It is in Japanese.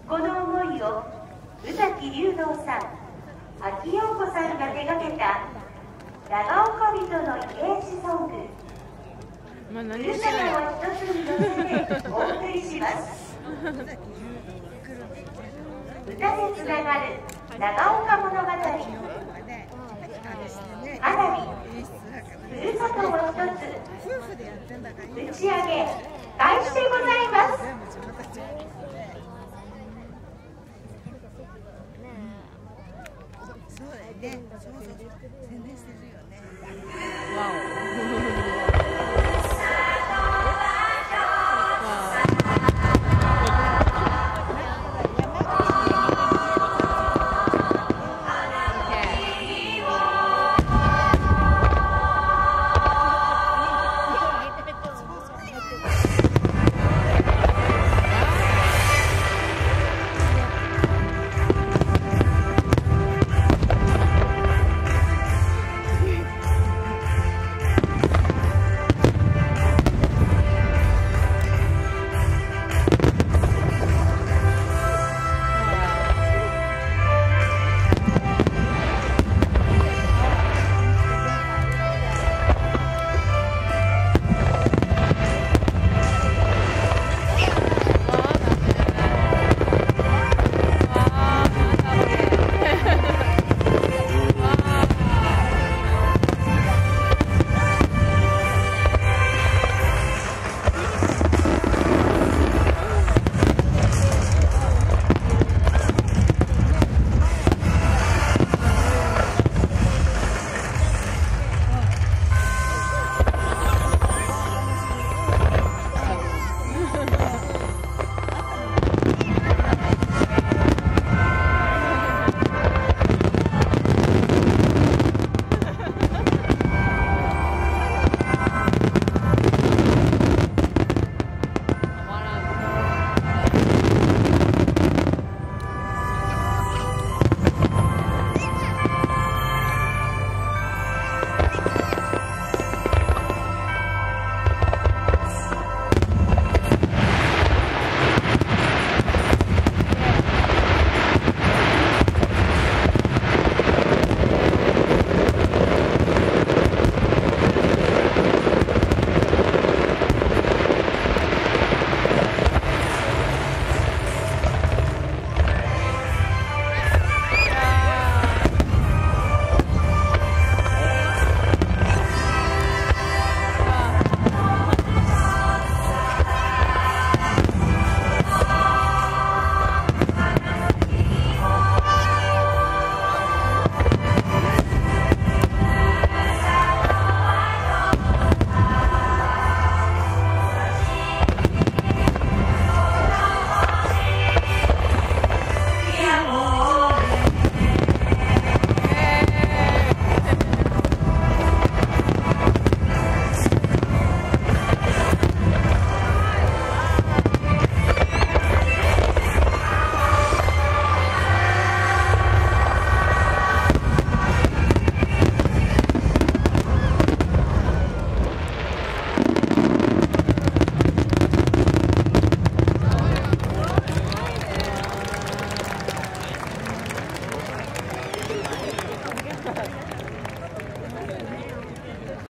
この思いを宇崎竜童さん、秋陽子さんが手がけた長岡人のイメージソング「ふるさとを一つに乗せて」お送りします。歌でつながる長岡物語、花火、ふるさとを一つ、打ち上げ開始でございます。 そうだよね。そうそう。宣伝してるよね。わお。